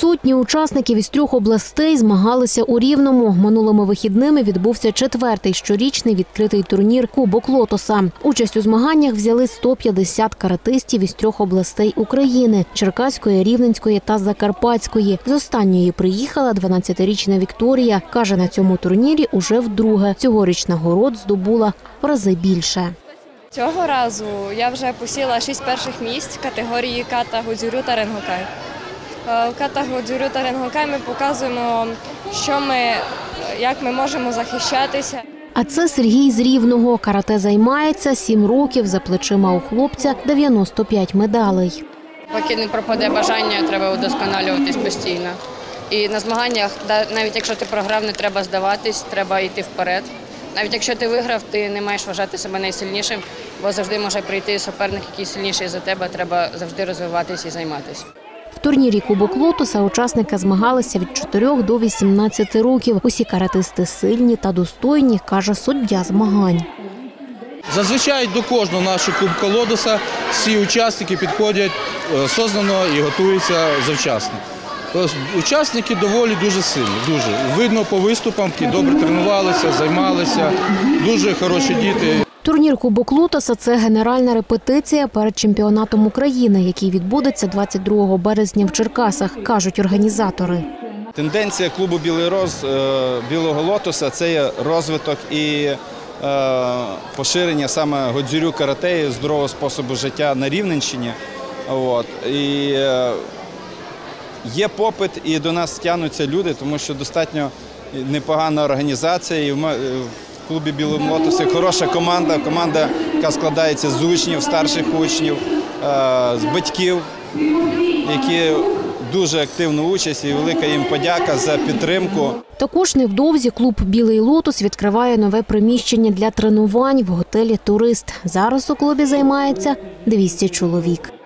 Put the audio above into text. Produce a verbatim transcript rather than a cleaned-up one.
Півсотні учасників із трьох областей змагалися у Рівному. Минулими вихідними відбувся четвертий щорічний відкритий турнір «Кубок Лотоса». Участь у змаганнях взяли сто п'ятдесят каратистів із трьох областей України – Черкаської, Рівненської та Закарпатської. З останньої приїхала дванадцятирічна Вікторія. Каже, на цьому турнірі уже вдруге. Цьогоріч нагород здобула в рази більше. Цього разу я вже посіла шість перших місць в категорії ката, гудзюрю та ренгокай. В ката, гудзюрю та ренгокай ми показуємо, що ми, як ми можемо захищатися. А це Сергій з Рівного. Карате займається сім років, за плечима у хлопця дев'яносто п'ять медалей. Поки не пропаде бажання, треба удосконалюватись постійно. І на змаганнях, навіть якщо ти програв, не треба здаватись, треба йти вперед. Навіть якщо ти виграв, ти не маєш вважати себе найсильнішим, бо завжди може прийти суперник, який сильніший за тебе, треба завжди розвиватися і займатися. В турнірі «Кубок Лотоса» учасники змагалися від чотирьох до вісімнадцяти років. Усі каратисти сильні та достойні, каже суддя змагань. Зазвичай до кожного нашого «Кубка Лотоса» всі учасники підходять осознано і готуються завчасно. Учасники доволі дуже сильні, дуже. Видно по виступам, які добре тренувалися, займалися, дуже хороші діти. Турнір «Кубок Лотоса» – це генеральна репетиція перед чемпіонатом України, який відбудеться двадцять другого березня в Черкасах, кажуть організатори. Тенденція клубу «Білий роз», «Білого Лотоса» – це є розвиток і поширення саме годзюрю карате, здорового способу життя на Рівненщині. От. І є попит, і до нас тягнуться люди, тому що достатньо непогана організація. І в клубі «Білого Лотоса» хороша команда, команда, яка складається з учнів, старших учнів, з батьків, які дуже активну участь, і велика їм подяка за підтримку. Також невдовзі клуб «Білий Лотос» відкриває нове приміщення для тренувань в готелі «Турист». Зараз у клубі займається двісті чоловік.